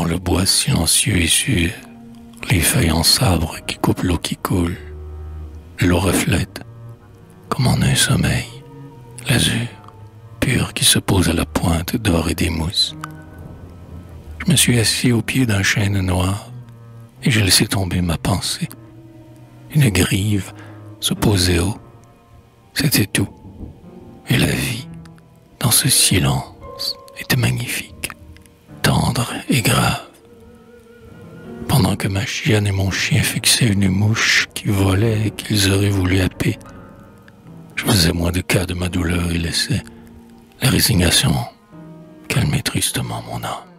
dans le bois silencieux et sûr, les feuilles en sabre qui coupent l'eau qui coule. L'eau reflète, comme en un sommeil, l'azur pur qui se pose à la pointe d'or et des mousses. Je me suis assis au pied d'un chêne noir et j'ai laissé tomber ma pensée. Une grive se posait haut, c'était tout. Et la vie, dans ce silence, était magnifique, tendre et grave. Pendant que ma chienne et mon chien fixaient une mouche qui volait et qu'ils auraient voulu happer, je faisais moins de cas de ma douleur et laissais la résignation calmer tristement mon âme.